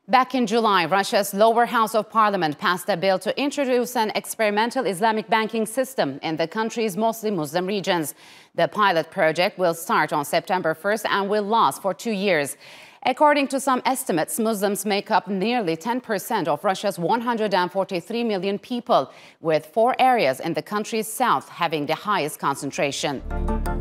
Back in July, Russia's lower house of parliament passed a bill to introduce an experimental Islamic banking system in the country's mostly Muslim regions. The pilot project will start on September 1st and will last for 2 years. According to some estimates, Muslims make up nearly 10% of Russia's 143 million people, with 4 areas in the country's south having the highest concentration.